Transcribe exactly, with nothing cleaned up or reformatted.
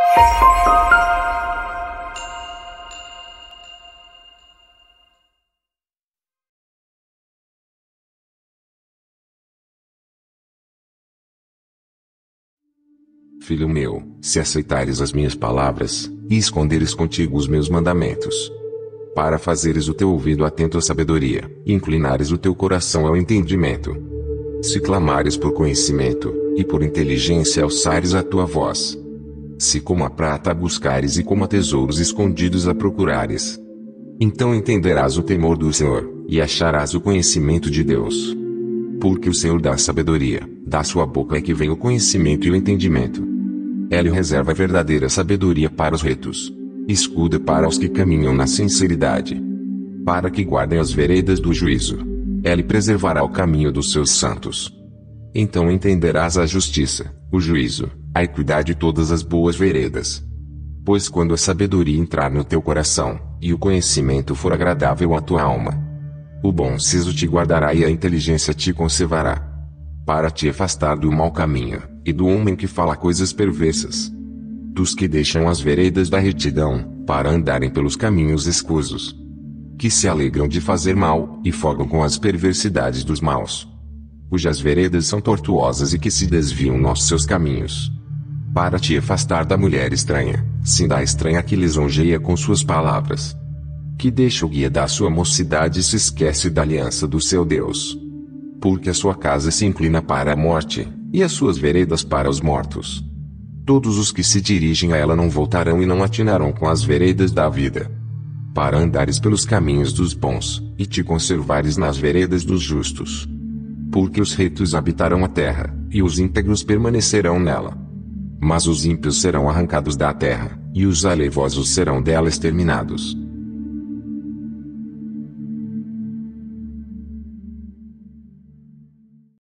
Filho meu, se aceitares as minhas palavras, e esconderes contigo os meus mandamentos, para fazeres o teu ouvido atento à sabedoria, e inclinares o teu coração ao entendimento, se clamares por conhecimento, e por inteligência alçares a tua voz, se como a prata a buscares e como a tesouros escondidos a procurares, então entenderás o temor do Senhor, e acharás o conhecimento de Deus. Porque o Senhor dá sabedoria, da sua boca é que vem o conhecimento e o entendimento. Ele reserva a verdadeira sabedoria para os retos, escudo para os que caminham na sinceridade, para que guardem as veredas do juízo. Ele preservará o caminho dos seus santos. Então entenderás a justiça, o juízo, a equidade e todas as boas veredas. Pois quando a sabedoria entrar no teu coração, e o conhecimento for agradável à tua alma, o bom siso te guardará e a inteligência te conservará, para te afastar do mau caminho, e do homem que fala coisas perversas, dos que deixam as veredas da retidão, para andarem pelos caminhos escusos, que se alegram de fazer mal, e folgam com as perversidades dos maus, cujas veredas são tortuosas e que se desviam nos seus caminhos, para te afastar da mulher estranha, sim da estranha que lisonjeia com suas palavras, que deixa o guia da sua mocidade e se esquece da aliança do seu Deus. Porque a sua casa se inclina para a morte, e as suas veredas para os mortos. Todos os que se dirigem a ela não voltarão e não atinarão com as veredas da vida. Para andares pelos caminhos dos bons, e te conservares nas veredas dos justos. Porque os retos habitarão a terra, e os íntegros permanecerão nela. Mas os ímpios serão arrancados da terra, e os aleivosos serão dela exterminados.